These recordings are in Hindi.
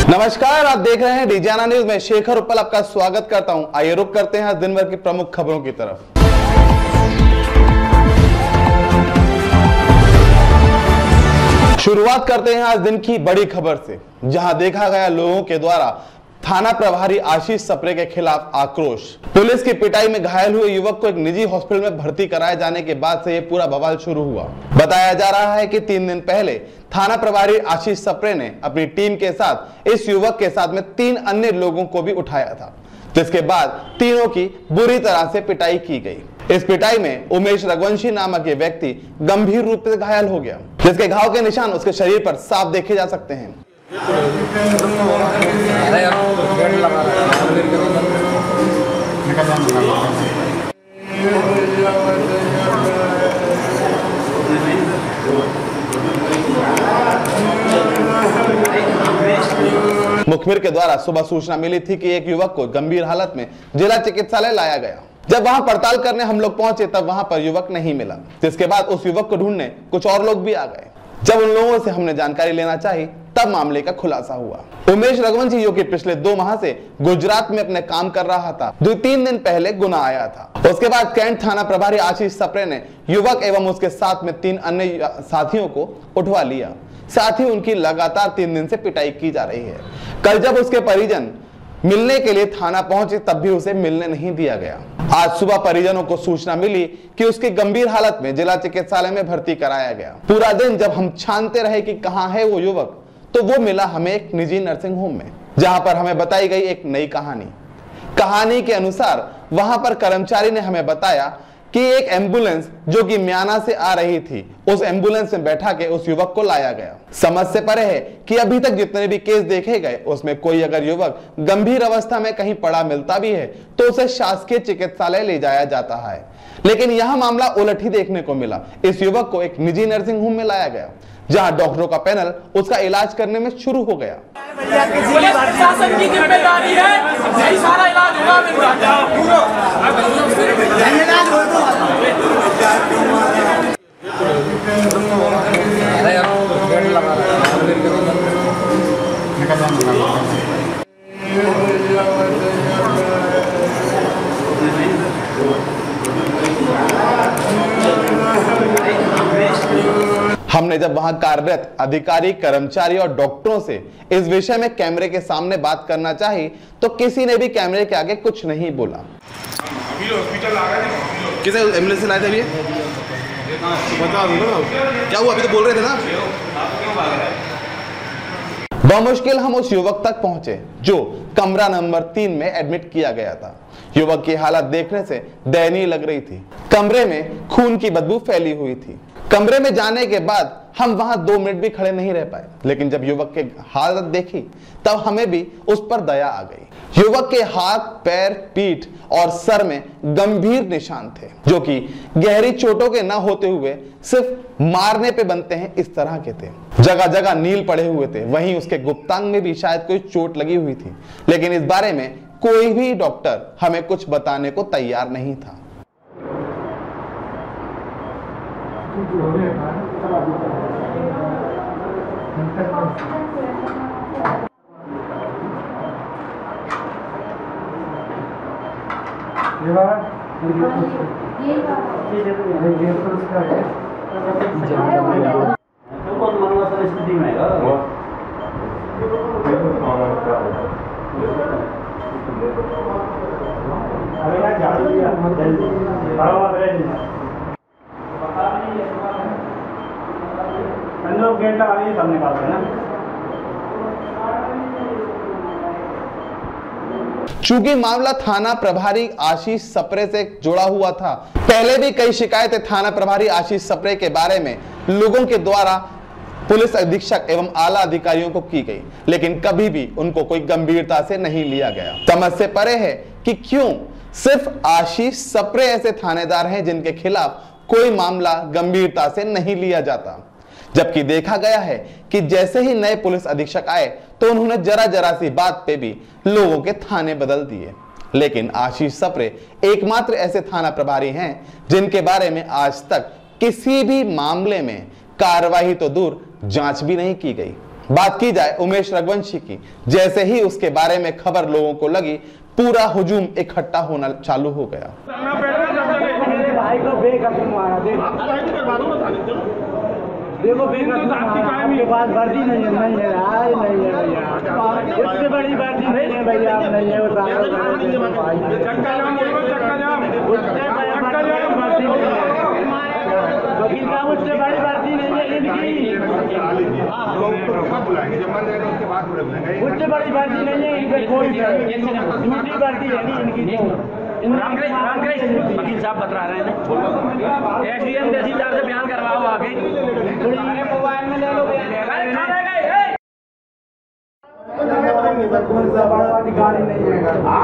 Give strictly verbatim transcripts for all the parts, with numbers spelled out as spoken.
नमस्कार, आप देख रहे हैं डीजाना न्यूज में शेखर उपल आपका स्वागत करता हूं। आइए रुक करते हैं आज दिन भर की प्रमुख खबरों की तरफ। शुरुआत करते हैं आज दिन की बड़ी खबर से, जहां देखा गया लोगों के द्वारा थाना प्रभारी आशीष सप्रे के खिलाफ आक्रोश। पुलिस की पिटाई में घायल हुए युवक को एक निजी हॉस्पिटल में भर्ती कराए जाने के बाद से यह पूरा बवाल शुरू हुआ। बताया जा रहा है कि तीन दिन पहले थाना प्रभारी आशीष सप्रे ने अपनी टीम के साथ इस युवक के साथ में तीन अन्य लोगों को भी उठाया था, जिसके बाद तीनों की बुरी तरह से पिटाई की गई। इस पिटाई में उमेश रघुवंशी नामक ये व्यक्ति गंभीर रूप से घायल हो गया, जिसके घाव के निशान उसके शरीर पर साफ देखे जा सकते हैं। मुखबिर के द्वारा सुबह सूचना मिली थी कि एक युवक को गंभीर हालत में जिला चिकित्सालय लाया गया। जब वहां पड़ताल करने हम लोग पहुंचे तब वहां पर युवक नहीं मिला, जिसके बाद उस युवक को ढूंढने कुछ और लोग भी आ गए। जब उन लोगों से हमने जानकारी लेना चाही तब मामले का खुलासा हुआ। उमेश रघुवंशी, जो कि पिछले दो माह से गुजरात में अपने काम कर रहा था, जो तीन दिन पहले गुना आया था। उसके बाद कैंट थाना प्रभारी आशीष सप्रे ने युवक एवं उसके साथ में तीन अन्य साथियों को उठवा लिया। साथ ही उनकी लगातार तीन दिन से पिटाई की जा रही है। कल जब उसके परिजन मिलने के लिए थाना पहुंचे तब भी उसे मिलने नहीं दिया गया। आज सुबह परिजनों को सूचना मिली कि उसकी गंभीर हालत में जिला चिकित्सालय में भर्ती कराया गया। पूरा दिन जब हम छानते रहे कि कहां है वो युवक, तो वो मिला हमें एक निजी नर्सिंग होम में, जहां पर हमें बताई गई एक नई कहानी। कहानी के अनुसार वहां पर कर्मचारी ने हमें बताया कि एक एम्बुलेंस जो कि म्याना से आ रही थी, उस एम्बुलेंस में बैठा के उस युवक को लाया गया। समझ से परे है कि अभी तक जितने भी केस देखे गए उसमें कोई अगर युवक गंभीर अवस्था में कहीं पड़ा मिलता भी है तो उसे शासकीय चिकित्सालय ले जाया जाता है, लेकिन यह मामला उलट ही देखने को मिला। इस युवक को एक निजी नर्सिंग होम में लाया गया, जहां डॉक्टरों का पैनल उसका इलाज करने में शुरू हो गया। पुलिस प्रशासन की जिम्मेदारी है, यही सारा इलाज होगा। हमने जब वहां कार्यरत अधिकारी, कर्मचारी और डॉक्टरों से इस विषय में कैमरे के सामने बात करना चाही तो किसी ने भी कैमरे के आगे कुछ नहीं बोला। अभी हॉस्पिटल आ गए थे, किसे एम्बुलेंस से लाए थे? अभी बता दो ना क्या हुआ? अभी तो बोल रहे थे ना। बमुश्किल हम उस युवक तक पहुंचे जो कमरा नंबर तीन में एडमिट किया गया था। युवक की हालत देखने से दयनीय लग रही थी। कमरे में खून की बदबू फैली हुई थी। कमरे में जाने के बाद हम वहां दो मिनट भी खड़े नहीं रह पाए, लेकिन जब युवक के हालत देखी तब हमें भी उस पर दया आ गई। युवक के हाथ, पैर, पीठ और सर में गंभीर निशान थे, जो कि गहरी चोटों के न होते हुए सिर्फ मारने पे बनते हैं इस तरह के थे। जगह जगह नील पड़े हुए थे। वहीं उसके गुप्तांग में भी शायद कोई चोट लगी हुई थी, लेकिन इस बारे में कोई भी डॉक्टर हमें कुछ बताने को तैयार नहीं था। चूंकि मामला थाना प्रभारी आशीष सप्रे से जुड़ा हुआ था, पहले भी कई शिकायतें थाना प्रभारी आशीष सप्रे के बारे में लोगों के द्वारा पुलिस अधीक्षक एवं आला अधिकारियों को की गई, लेकिन कभी भी उनको कोई गंभीरता से नहीं लिया गया। समझ से परे है कि क्यों सिर्फ आशीष सप्रे ऐसे थानेदार हैं जिनके खिलाफ कोई मामला गंभीरता से नहीं लिया जाता, जबकि देखा गया है कि जैसे ही नए पुलिस अधीक्षक आए तो उन्होंने जरा जरा सी बात पे भी लोगों के थाने बदल दिए। लेकिन आशीष सप्रे एकमात्र ऐसे थाना प्रभारी हैं जिनके बारे में आज तक किसी भी मामले में कार्रवाई तो दूर जांच भी नहीं की गई। बात की जाए उमेश रघुवंशी की, जैसे ही उसके बारे में खबर लोगों को लगी, पूरा हुजूम इकट्ठा होना चालू हो गया। देखो आपके पास वर्दी नहीं है, नहीं है यार, नहीं है भैया, इससे बड़ी वर्दी नहीं है भैया, नहीं है उससे बड़ी वर्दी नहीं है, वकील साहब उससे बड़ी वर्दी नहीं है इनकी, उससे बड़ी वर्दी नहीं है इनकी, कोई झूठी वर्दी है नहीं इनकी। वकील साहब बता रहे हैं एसडीएम तहसीलदार से बयान करवाओ आगे, मोबाइल में ले लो अधिकारी नहीं है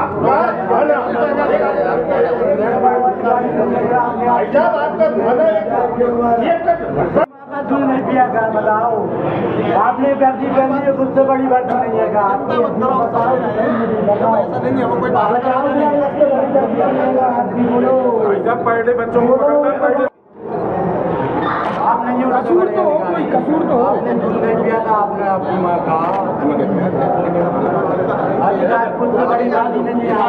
दूध नहीं पिया का, बताओ आपने वर्दी पहनी है, उससे बड़ी वर्दी नहीं है का, पहले बच्चों को आप नहीं हो, कसूर तो हो, कोई कसूर तो हो, आपने दूध नहीं पिया था, आपने अपनी माँ का बड़ी शादी नहीं है,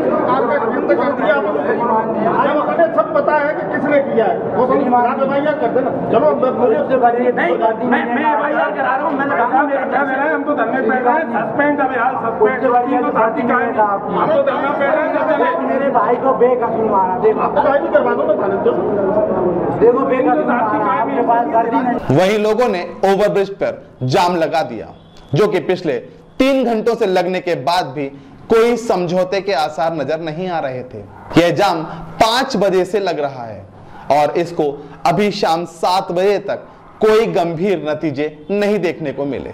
सब पता है कि किसने किया है, वो सब कर देना। चलो मुझे उससे बड़ी नहीं, मैं मैं एफआईआर करा रहा हूँ, मैंने कहा मेरा क्या मेरा हम तो धरने पे रहे हैं, सस्पेंड अभी हाल सस्पेंड तो साथी का है, हम तो धरना पे रहे हैं, मेरे भाई को बेकसूर मारा, देखो भाई भी करवा दो ना थाने, देखो बेकसूर मारा, आपके पास वर्दी नहीं। वहीं लोगों ने ओवरब्रिज पर जाम लगा दिया, जो कि पिछले तीन घंटों से लगने के बाद भी कोई समझौते के आसार नजर नहीं आ रहे थे। यह जाम पांच बजे से लग रहा है और इसको अभी शाम सात बजे तक कोई गंभीर नतीजे नहीं देखने को मिले।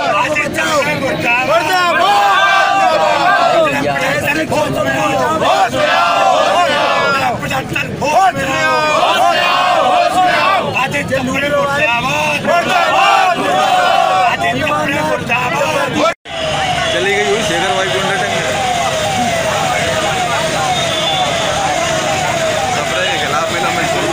चली गई हुई शेखर भाई को खिलाफ मिला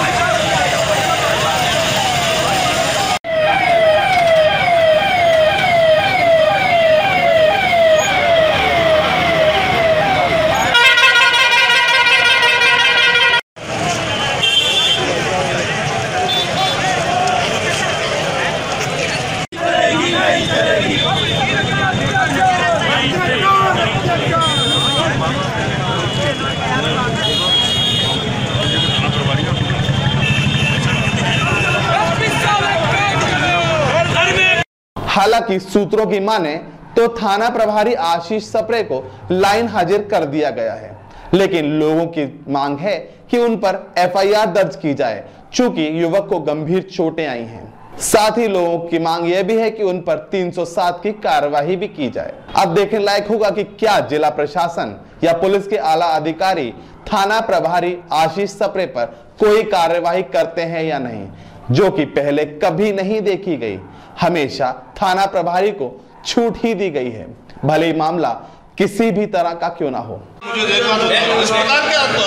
हालांकि सूत्रों की माने तो थाना प्रभारी आशीष सप्रे को लाइन हाजिर कर दिया गया है, लेकिन लोगों की मांग है कि उन पर एफआईआर दर्ज की जाए, चूंकि युवक को गंभीर चोटें आई हैं। साथ ही लोगों की मांग यह भी है कि उन पर तीन सौ सात की कार्रवाई भी की जाए। अब देखने लायक होगा कि क्या जिला प्रशासन या पुलिस के आला अधिकारी थाना प्रभारी आशीष सप्रे पर कोई कार्रवाई करते हैं या नहीं, जो कि पहले कभी नहीं देखी गई। हमेशा थाना प्रभारी को छूट ही दी गई है, भले ही मामला किसी भी तरह का क्यों ना हो। मुझे देखा तो इस प्रकार क्या हुआ?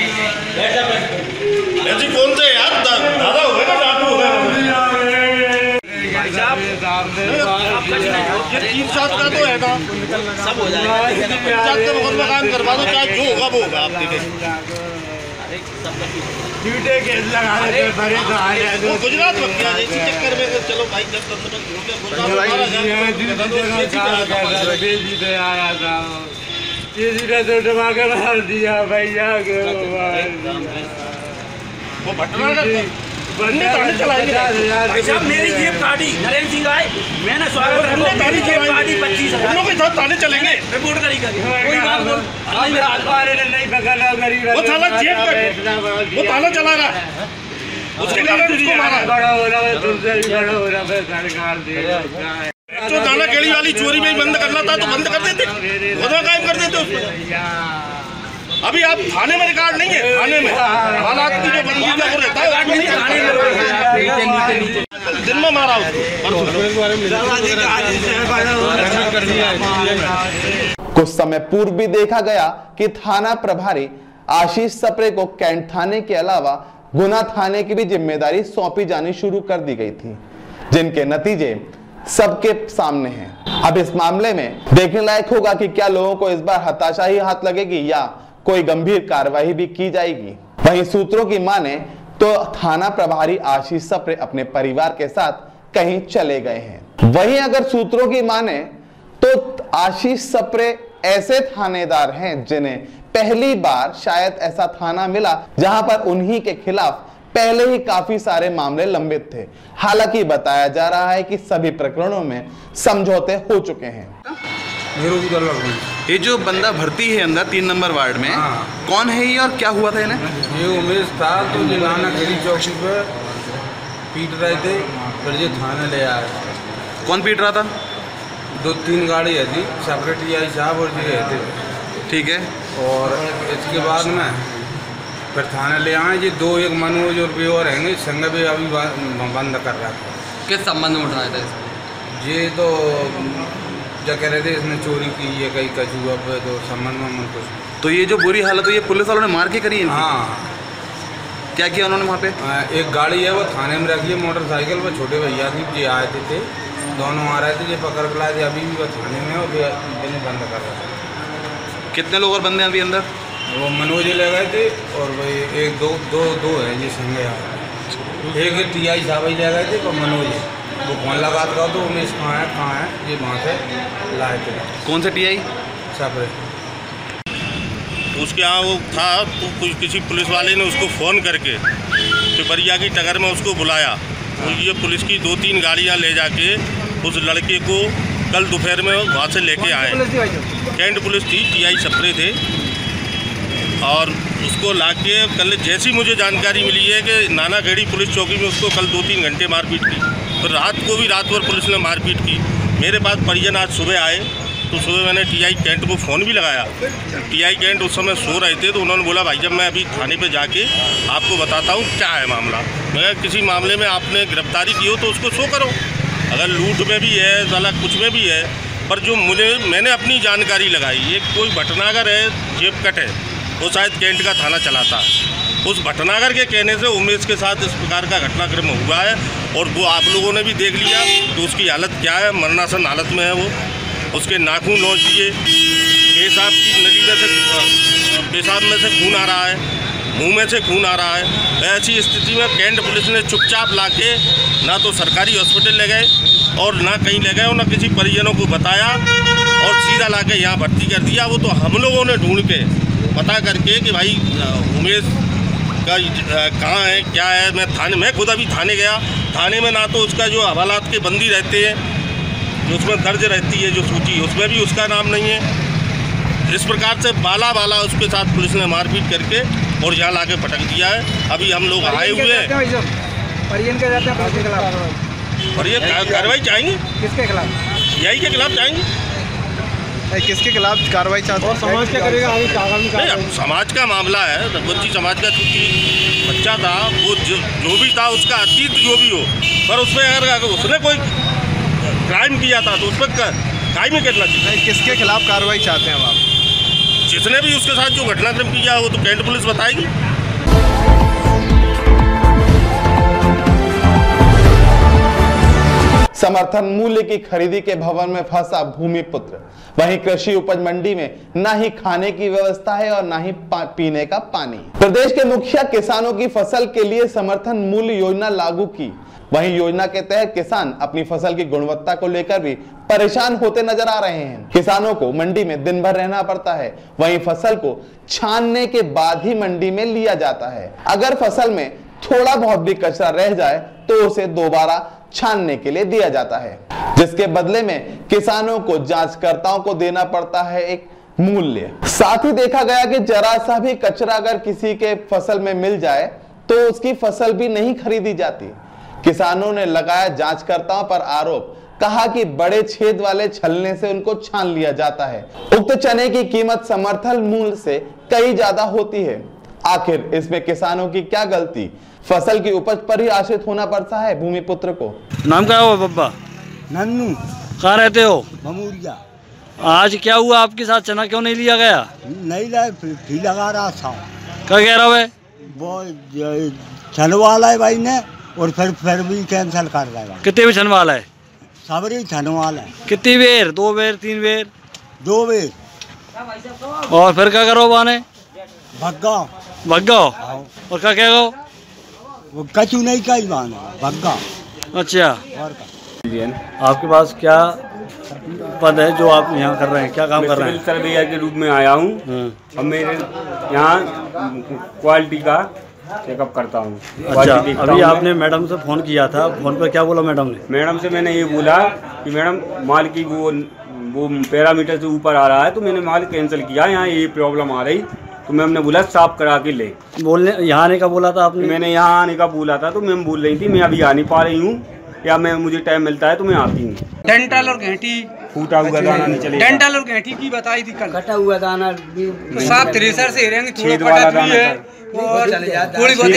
ऐसी कौन से यार दादा हुए ना डाकू हुए भाई साहब, ये तीन सात का तो है ना, सब हो जाएगा। तीन सात का बहुत मकान करवा दो, चाहे जो होगा वो होगा। आप देखें गुजरात में क्या इसी चक्कर में चलो भाई दस पंद्रह आया था, किसी ने तो डबा कर मार दिया भैया के। वो भटना भाई साहब, मेरी जेब काटी नरेंद्र सिंह आए, मैंने स्वागत मेरी जेब काटी पच्चीस हजार के साथ थाने चलेंगे, रिपोर्ट करी कोई बात बोल नहीं पकड़ा गरीब, वो थाना जेब का वो थाना चला रहा है, उसके कारण उसको मारा। बड़ा हो रहा है, तुमसे भी बड़ा हो रहा है सरकार दे। जो थाना केड़ी वाली चोरी में ही बंद करना था तो बंद कर देते, खुदा कायम कर देते उसको। अभी आप थाने में रिकॉर्ड नहीं है, थाने में हालात की जो बंदी का वो रहता है दिन में मारा उसको। कुछ समय पूर्व भी देखा गया कि थाना प्रभारी आशीष सप्रे को कैंट थाने के अलावा गुना थाने की भी जिम्मेदारी सौंपी जानी शुरू कर दी गई थी, जिनके नतीजे सबके सामने है। अब इस मामले में देखने लायक होगा कि क्या लोगों को इस बार हताशा ही हाथ लगेगी या कोई गंभीर कार्रवाई भी की जाएगी। वहीं सूत्रों की माने तो थाना प्रभारी आशीष सप्रे अपने परिवार के साथ कहीं चले गए हैं। वहीं अगर सूत्रों की माने तो आशीष सप्रे ऐसे थानेदार हैं जिन्हें पहली बार शायद ऐसा थाना मिला जहां पर उन्हीं के खिलाफ पहले ही काफी सारे मामले लंबित थे। हालांकि बताया जा रहा है कि सभी प्रकरणों में समझौते हो चुके हैं। ये जो बंदा भर्ती है अंदर तीन नंबर वार्ड में, हाँ। कौन है ये और क्या हुआ था इन्हें? ये उमेश था, तो नाना खेड़ी चौकी पर पीट रहे थे, फिर ये थाने ले आए। कौन पीट रहा था? दो तीन गाड़ी है जी, सेक्रेटरी आई साहब और जी थे। ठीक है। और इसके बाद में फिर थाने ले आए जी, दो एक मनोज और भी और हैं, संग भी अभी बंद कर रहा था। किस संबंध में उठाया था इसको? ये तो क्या कह रहे थे इसने चोरी की है कहीं कचूआ पे, तो संबंध में मन कुछ। तो ये जो बुरी हालत हुई है पुलिस वालों ने मार के करी है? हाँ। क्या किया उन्होंने वहाँ पे? एक गाड़ी है वो थाने में रखी है, मोटरसाइकिल पर छोटे भैया थी, ये आए थे, थे दोनों आ रहे थे, ये पकड़ के लाए थे, अभी भी वो थाने में और बंद कर रहे थे। कितने लोग और बंदे हैं अभी अंदर? वो मनोज ले गए थे और भाई एक दो दो दो है जी संगे आए, एक टी आई साहब ले गए थे और मनोज वो फोन लगा था तो उमेश कहाँ है कहाँ है, ये वहाँ से लाए थे। कौन से टी आई? सप्रे। उसके यहाँ वो था तो कुछ किसी पुलिस वाले ने उसको फ़ोन करके पिपरिया की टगर में उसको बुलाया। तो ये पुलिस की दो तीन गाड़ियाँ ले जाके उस लड़के को कल दोपहर में वहाँ से लेके आए। कैंट पुलिस थी, टी आई सप्रे थे, और उसको लाके कल जैसी मुझे जानकारी मिली है कि नाना खेड़ी पुलिस चौकी में उसको कल दो तीन घंटे मारपीट की। फिर रात को भी रात भर पुलिस ने मारपीट की। मेरे पास परिजन आज सुबह आए तो सुबह मैंने टीआई कैंट को फ़ोन भी लगाया। टीआई कैंट उस समय सो रहे थे तो उन्होंने बोला भाई जब मैं अभी थाने पे जाके आपको बताता हूँ क्या है मामला। मैं किसी मामले में आपने गिरफ्तारी की हो तो उसको शो करो, अगर लूट में भी है साला कुछ में भी है, पर जो मुझे मैंने अपनी जानकारी लगाई, ये कोई भटनागर है, जेब कट है, वो शायद कैंट का थाना चलाता है। उस भटनागर के कहने से उमेश के साथ इस प्रकार का घटनाक्रम हुआ है और वो आप लोगों ने भी देख लिया तो उसकी हालत क्या है, मरणासन हालत में है वो। उसके नाखून नोच दिए, पेशाब की नली में से पेशाब में से खून आ रहा है, मुंह में से खून आ रहा है। ऐसी स्थिति में कैंट पुलिस ने चुपचाप लाके ना तो सरकारी हॉस्पिटल ले गए और ना कहीं ले गए और ना किसी परिजनों को बताया और सीधा लाके यहाँ भर्ती कर दिया। वो तो हम लोगों ने ढूंढ के पता करके कि भाई उमेश का कहाँ है क्या है। मैं थाने मैं खुद अभी थाने गया, थाने में ना तो उसका जो हवालात के बंदी रहते हैं जो उसमें दर्ज रहती है जो सूची, उसमें भी उसका नाम नहीं है। इस प्रकार से बाला बाला उसके साथ पुलिस ने मारपीट करके और यहाँ लाके पटक दिया है। अभी हम लोग आए हुए हैं, परिजन के जाते हैं पुलिस के खिलाफ, और ये कार्रवाई चाहेंगे किसके खिलाफ? यही के खिलाफ चाहेंगे। किसके खिलाफ कार्रवाई चाहते हैं? समाज क्या करेगा आगे आगामी नहीं, समाज का मामला है, रघुवंशी समाज का चूंकि बच्चा था, वो जो, जो भी था उसका अतीत जो भी हो, पर उसमें अगर उसने कोई क्राइम किया था तो उस पर कायम ही करना चाहिए। किसके खिलाफ कार्रवाई चाहते हैं आप? जिसने भी उसके साथ जो घटनाक्रम किया वो तो कैंट पुलिस बताएगी। समर्थन मूल्य की खरीदी के भवन में फंसा भूमिपुत्र। वहीं कृषि उपज मंडी में ना ही खाने की व्यवस्था है और ना ही पीने का पानी। प्रदेश के मुखिया किसानों की फसल के लिए समर्थन मूल्य योजना लागू की। वहीं योजना के तहत किसान अपनी फसल की गुणवत्ता को लेकर भी परेशान होते नजर आ रहे हैं। किसानों को मंडी में दिन भर रहना पड़ता है, वहीं फसल को छानने के बाद ही मंडी में लिया जाता है। अगर फसल में थोड़ा बहुत भी कचरा रह जाए तो उसे दोबारा छानने के लिए दिया जाता है, जिसके बदले में किसानों को जांचकर्ताओं को देना पड़ता है एक मूल्य। साथ ही देखा गया कि जरा सा भी कचरा अगर किसी के फसल में मिल जाए तो उसकी फसल भी नहीं खरीदी जाती। किसानों ने लगाया जांचकर्ताओं पर आरोप, कहा कि बड़े छेद वाले छलने से उनको छान लिया जाता है। उक्त चने की कीमत समर्थन मूल्य से कई ज्यादा होती है। आखिर इसमें किसानों की क्या गलती? फसल की उपज पर ही आश्रित होना पड़ता है भूमिपुत्र को। नाम क्या हुआ बब्बा? नन्नू। कहाँ रहते हो? भमूरिया। आज क्या हुआ आपके साथ? चना क्यों नहीं लिया गया? नहीं लाए, फी लगा रहा था। क्या कह रहा है वो? छन वाला है भाई ने, और फिर फिर भी कैंसिल कर देगा। कितने भी छन वाला है? सावरी धनवाल है। कितनी बेर? दो बेर, तीन बेर? दो बेर। और फिर क्या करो बाने? भग्गा भग्गा। और क्या क्या गो? वो कचू नहीं का ही बाने भग्गा। अच्छा, और का आपके पास क्या पद है जो आप यहाँ कर रहे हैं? क्या काम कर रहे हैं? सर्वेयर के रूप में आया हूँ और मेरे यहाँ क्वालिटी का चेकअप करता हूँ। अच्छा, अभी आपने मैडम से फ़ोन किया था, फ़ोन पर क्या बोला मैडम ने? मैडम से मैंने ये बोला कि मैडम माल की वो वो पैरामीटर से ऊपर आ रहा है, तो मैंने माल कैंसिल किया, यहाँ ये प्रॉब्लम आ रही, तो मैम ने बोला साफ करा के ले। बोलने यहाँ आने का बोला था आपने? मैंने यहाँ आने का बोला था, तो मैम बोल रही थी मैं अभी आ नहीं पा रही हूँ, या मैं मुझे टाइम मिलता है तो मैं आती हूँ। डेंटल और घंटी फूटा हुआ दाना नहीं चलेगा। डेंटल और घंटी की बताई थी कल। कटा हुआ दाना साफ थ्रेसर से रहेंगे, छेद वाला दाना और थोड़ी बहुत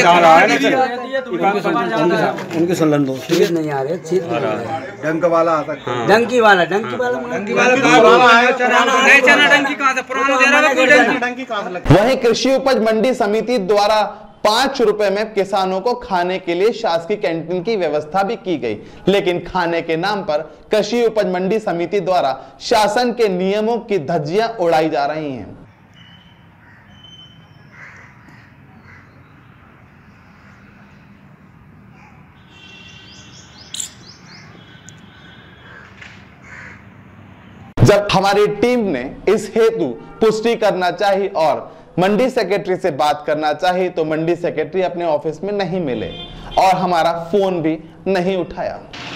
उनके सुन दो छेद नहीं आ रहे, छेद डंक वाला आ सकता है। डंकी वाला डंकी वाला डंकी वाला नहीं चना डंकी कहाँ से पुराना दे रहा है कोई डंकी कहाँ से लगता है। वहीं कृषि उपज मंडी समिति द्वारा पांच रुपए में किसानों को खाने के लिए शासकीय कैंटीन की व्यवस्था भी की गई, लेकिन खाने के नाम पर कृषि उपज मंडी समिति द्वारा शासन के नियमों की धज्जियां उड़ाई जा रही हैं। जब हमारी टीम ने इस हेतु पुष्टि करना चाहिए और मंडी सेक्रेटरी से बात करना चाहिए, तो मंडी सेक्रेटरी अपने ऑफिस में नहीं मिले और हमारा फोन भी नहीं उठाया।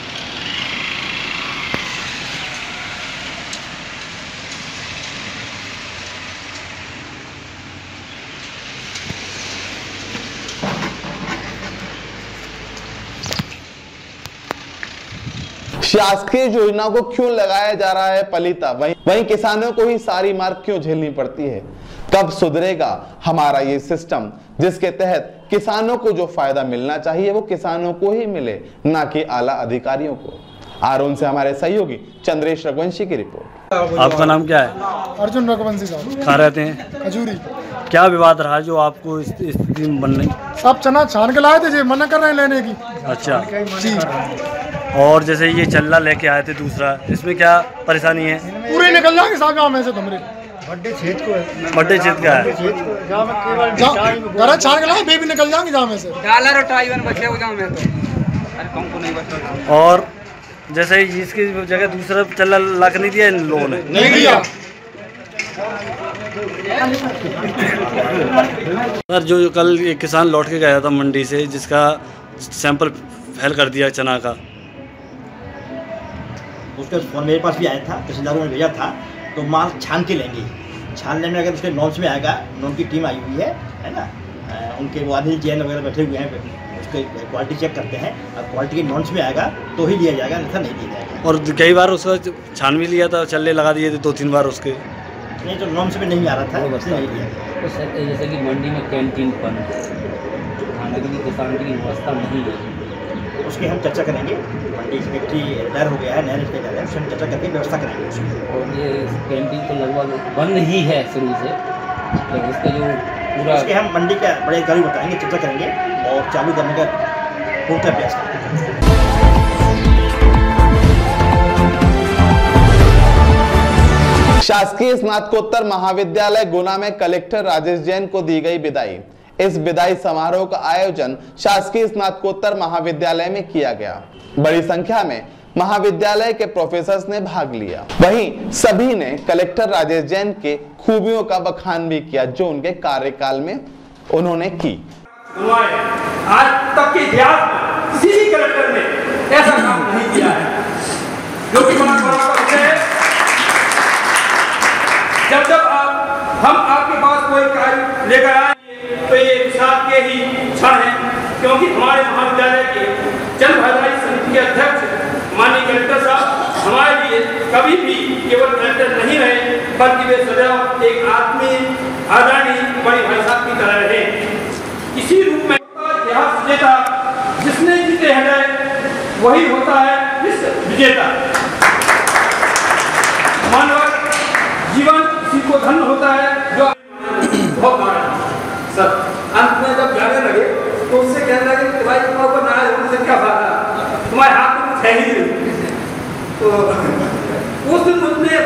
शासकीय योजनाओं को क्यों लगाया जा रहा है पलीता, वहीं वहीं किसानों को ही सारी मार क्यों झेलनी पड़ती है? कब सुधरेगा हमारा ये सिस्टम जिसके तहत किसानों को जो फायदा मिलना चाहिए वो किसानों को ही मिले, ना कि आला अधिकारियों को? आरोन से हमारे सहयोगी चंद्रेश रघुवंशी की रिपोर्ट। आपका नाम क्या है? अर्जुन रघुवंशी साहब। कहाँ रहते हैं? खजूरी। क्या विवाद रहा जो आपको इस स्थिति में बनने? सब चना छान के लाए थे, जी मना कर रहे हैं लेने की। अच्छा जी। और जैसे ये चल्ला लेके आए थे दूसरा, इसमें क्या परेशानी है? पूरे निकल जाएंगे साहब यहाँ में से तुमरे। बड्डे छेद को है। बड्डे छेद का है। गरा छान के लाए बेबी निकल जाएंगे जहाँ में से। डॉलर और टाइवन बचे हो जाओ में तो। अरे कौन को नहीं बचा। और जैसे इसकी जगह दूसरा चल्ला ला के नहीं दिया इन लोगों ने? नहीं दिया। सर, जो कल एक किसान लौट के गया था मंडी से, जिसका सैंपल फेल कर दिया चना का, उसका फोन मेरे पास भी आया था, तहसीलदारों ने भेजा था, तो माल छान के लेंगे। छानने में अगर उसके नॉर्म्स में आएगा, नॉर्म की टीम आई हुई है है ना, उनके वो अनिल जैन वगैरह बैठे हुए हैं, उसके क्वालिटी चेक करते हैं, और क्वालिटी के नॉर्म्स में आएगा तो ही लिया जाएगा, नहीं नहीं दिया जाएगा। और कई बार उसका छान भी लिया था, चल्ले लगा दिए थे दो तीन बार उसके। नहीं, तो नॉर्म्स में नहीं आ रहा था, उससे नहीं लिया गया। तो सर जैसे कि मंडी में कैंटीन बंद है, खाने के लिए किसान की व्यवस्था नहीं है, उसकी हम चर्चा करेंगे। मंडी सेक्रेटरी रिटायर हो गया है, नया रिश्ते जा रहे हैं, उससे हम चर्चा करके व्यवस्था करेंगे उसकी। और ये कैंटीन तो लगभग बंद ही है शुरू से, तो इसका जो पूरा उसके हम मंडी का बड़े अधिकारी बताएंगे, चर्चा करेंगे और चालू करने का पूरा प्रयास करेंगे। शासकीय स्नातकोत्तर महाविद्यालय गुना में कलेक्टर राजेश जैन को दी गई विदाई। इस विदाई समारोह का आयोजन शासकीय स्नातकोत्तर महाविद्यालय में किया गया। बड़ी संख्या में महाविद्यालय के प्रोफेसर्स ने भाग लिया। वहीं सभी ने कलेक्टर राजेश जैन के खूबियों का बखान भी किया जो उनके कार्यकाल में उन्होंने की। आज तक के इतिहास में किसी भी कलेक्टर ने ऐसा काम नहीं किया है, जो कि बड़ा बड़ा है। जब जब आप हम आपके पास कोई कार्य लेकर आए तो ये विषाद के ही क्षण है, क्योंकि हमारे महाविद्यालय के जन भागीदारी समिति के अध्यक्ष माननीय कलेक्टर साहब हमारे लिए कभी भी केवल कलेक्टर नहीं रहे, बल्कि वे सदैव एक आत्मीय आदरणीय बड़े भाई साहब की तरह रहे। इसी रूप में इतिहास विजेता जिसने जीते हैं वही होता है विश्व विजेता। मानव जीवन किसी को धन्य होता है जो बहुत बड़ा सर। अंत में जब जाने लगे तो उससे कहने लगे कि भाई तुम्हारे ऊपर नाराज होने से क्या फायदा, तुम्हारे हाथ में कुछ है ही नहीं। उस दिन मुझने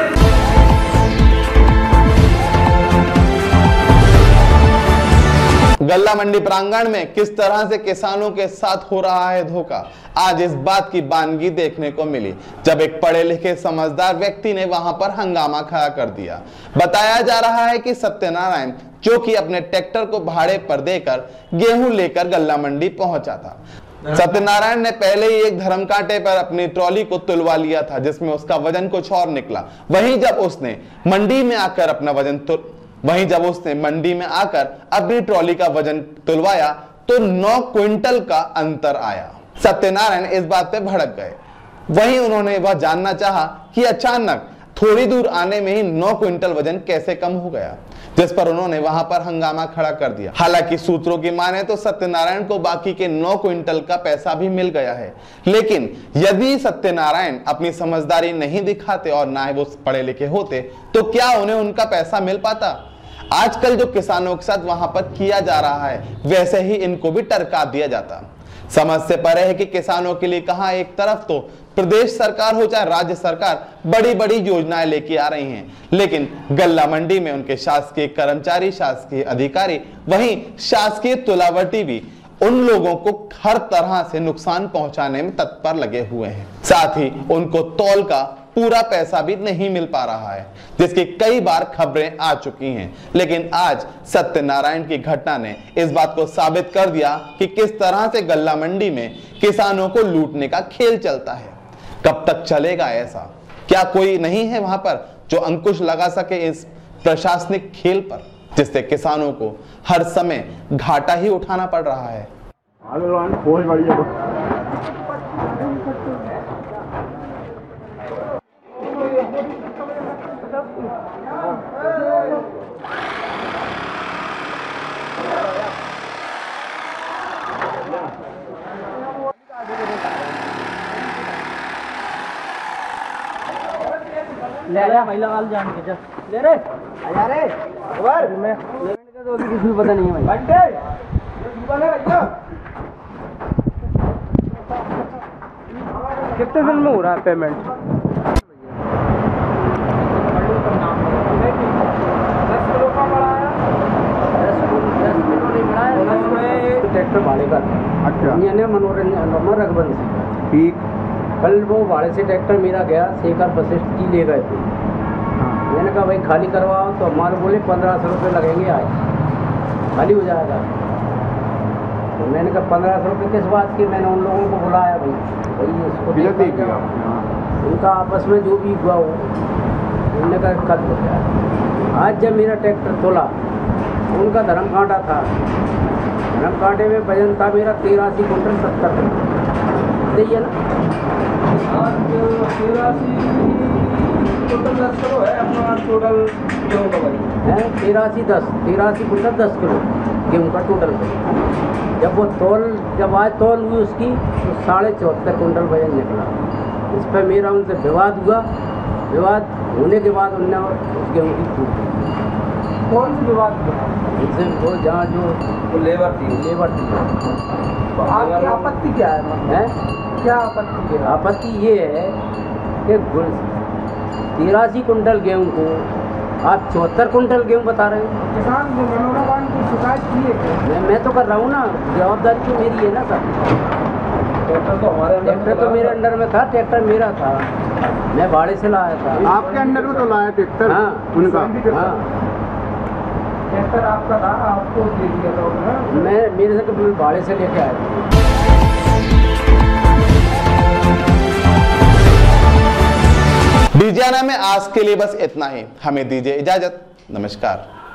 गल्ला मंडी प्रांगण में किस तरह से किसानों के साथ हो रहा है धोखा, आज इस बात की बानगी देखने को मिली जब एक पढ़े लिखे समझदार व्यक्ति ने वहां पर हंगामा खड़ा कर दिया। बताया जा रहा है कि सत्यनारायण जो कि अपने ट्रैक्टर को भाड़े पर देकर गेहूं लेकर गल्ला मंडी पहुंचा था। सत्यनारायण ने पहले ही एक धर्म कांटे पर अपनी ट्रॉली को तुलवा लिया था जिसमें उसका वजन कुछ और निकला। वहीं जब उसने मंडी में आकर अपना वजन तुल वहीं जब उसने मंडी में आकर अपनी ट्रॉली का वजन तुलवाया तो नौ क्विंटल का अंतर आया। सत्यनारायण इस बात पे भड़क गए। वहीं उन्होंने वह जानना चाहा कि अचानक थोड़ी दूर आने में ही नौ क्विंटल वजन कैसे कम हो गया, जिस पर उन्होंने वहां पर हंगामा खड़ा कर दिया। हालांकि सूत्रों की माने तो सत्यनारायण को बाकी के नौ क्विंटल का पैसा भी मिल गया है, लेकिन यदि सत्यनारायण अपनी समझदारी नहीं दिखाते और ना ही वो पढ़े लिखे होते तो क्या उन्हें उनका पैसा मिल पाता। आजकल जो किसानों के साथ वहां पर किया जा रहा है वैसे ही इनको भी टरका दिया जाता। समझ से परे है कि किसानों के लिए कहां एक तरफ तो प्रदेश सरकार हो चाहे राज्य सरकार बड़ी बड़ी योजनाएं लेके आ रही हैं, लेकिन गल्ला मंडी में उनके शासकीय कर्मचारी, शासकीय अधिकारी, वहीं शासकीय तुलावटी भी उन लोगों को हर तरह से नुकसान पहुंचाने में तत्पर लगे हुए हैं। साथ ही उनको तौल का पूरा पैसा भी नहीं मिल पा रहा है, जिसकी कई बार खबरें आ चुकी हैं। लेकिन आज सत्यनारायण की घटना ने इस बात को साबित कर दिया कि किस तरह से गल्ला मंडी में किसानों को लूटने का खेल चलता है। कब तक चलेगा ऐसा? क्या कोई नहीं है वहां पर जो अंकुश लगा सके इस प्रशासनिक खेल पर, जिससे किसानों को हर समय घाटा ही उठाना पड़ रहा है। ले ले महिला वाल जान के जा ले रे आजा रे ओवर मैं का तो अभी कुछ भी पता नहीं है भाई बंटे ये है भैया कितने दिन में हो रहा है पेमेंट? दस किलो का बड़ा है, दस किलो नहीं बड़ा है। उसमें ट्रैक्टर भाड़े का अच्छा यानी मनोरंजन नंबर रघबन से ठीक। कल वो भाड़े से ट्रैक्टर मेरा गया शेखर वशिष्ठ जी ले गए थे। मैंने कहा भाई खाली करवाओ तो हमारे बोले पंद्रह सौ रुपये लगेंगे, आज खाली हो जाएगा। तो मैंने कहा पंद्रह सौ रुपये किस बात की? मैंने उन लोगों को बुलाया भाई भाई इसको उनका आपस में जो भी हुआ हो उन्होंने कहा कल हो गया। आज जब मेरा ट्रैक्टर तोला उनका धर्म कांटा था, धर्म कांटे में वजन था मेरा तिरासी कुंटल सत्तर कुंटल सही है ना। टोटल दस किलो है अपना टोटल गेहूँ का वजन है तिरासी दस तिरासी कुंटल दस किलो गेहूँ का टोटल। जब वो तौल जब आज तौल हुई उसकी तो साढ़े चौहत्तर कुंटल वजन निकला। इस पर मेरा उनसे विवाद हुआ। विवाद होने के बाद उनने उस गेहूँ की छूट दी। कौन सी विवाद हुआ? उनसे वो जहाँ जो लेबर थी लेबर थी। तो आपकी आपत्ति क्या है? है क्या आपत्ति है? आपत्ति ये है कि तिरासी कुंटल गेहूँ को आप चौहत्तर कुंटल गेहूँ बता रहे हैं। किसान मनोरंजन की शिकायत की है मैं, मैं तो कर रहा हूँ ना, जवाबदारी तो मेरी है ना सर। ट्रैक्टर तो हमारे ट्रैक्टर तो मेरे अंडर में था, ट्रैक्टर मेरा था, मैं भाड़े से लाया था। आपके अंडर में तो लाया ट्रैक्टर? हाँ उनका। हाँ ट्रैक्टर आपका था, आपको दे दिया था मैं, मेरे से तो भाड़े से लेके आया था। डीजियाना में आज के लिए बस इतना ही। हमें दीजिए इजाजत। नमस्कार।